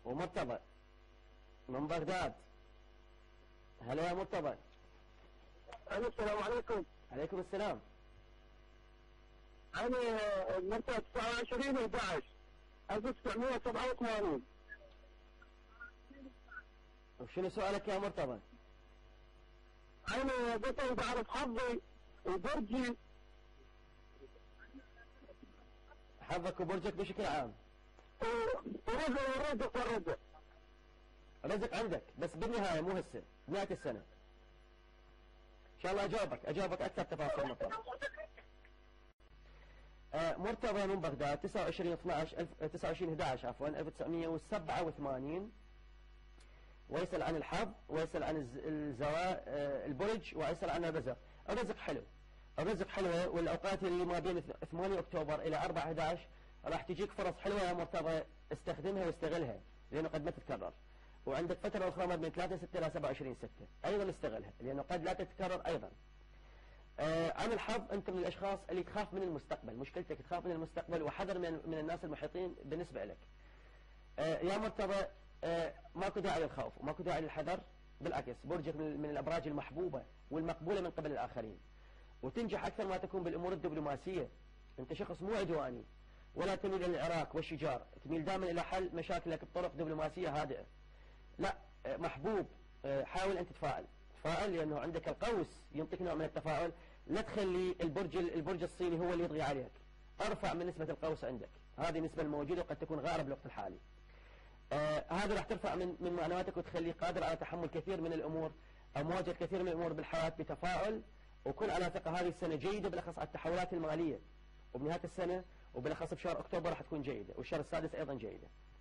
ومرتضى من بغداد. هلا يا مرتضى. السلام عليكم. عليكم السلام. أنا مرتضى 29/11/1987. وشنو سؤالك يا مرتضى؟ أنا بطل بعرف حظي وبرجي. حظك وبرجك بشكل عام. ورزق والرزق. رزق عندك بس بالنهاية مو هسه بنهاية السنة. إن شاء الله أجاوبك أكثر تفاصيل مرتضى. مرتضى من بغداد 29/11 عفوا 1987، ويسأل عن الحظ ويسأل عن البرج ويسأل عن الرزق. الرزق حلو، الرزق حلوة، والأوقات اللي ما بين 8 أكتوبر إلى 4/11 راح تجيك فرص حلوة يا مرتضى، استخدمها واستغلها لأنه قد ما تتكرر. وعندك فترة أخرى ما بين 3/6 إلى 27/6 أيضا استغلها لأنه قد لا تتكرر أيضا. عن الحظ، أنت من الأشخاص اللي تخاف من المستقبل، مشكلتك تخاف من المستقبل وحذر من الناس المحيطين بالنسبة لك. يا مرتضى ماكو داعي للخوف وماكو داعي للحذر، بالعكس برجك من الأبراج المحبوبة والمقبولة من قبل الآخرين، وتنجح أكثر ما تكون بالأمور الدبلوماسية. أنت شخص مو عدواني ولا تميل إلى العراك والشجار، تميل دائما إلى حل مشاكلك بطرق دبلوماسية هادئة. لا، محبوب. حاول أن تتفائل، تفائل لأنه عندك القوس ينطيك نوع من التفاؤل. لا تخلي البرج الصيني هو اللي يطغي عليك، ارفع من نسبة القوس عندك، هذه النسبة الموجودة وقد تكون غائرة بالوقت الحالي. هذا راح ترفع من معنوياتك وتخليك قادر على تحمل كثير من الأمور أو مواجهة كثير من الأمور بالحياة بتفاؤل. وكن على ثقة هذه السنة جيدة، بالأخص على التحولات المالية، وبنهاية السنة وبالأخص بشهر أكتوبر راح تكون جيدة، والشهر السادس أيضا جيدة.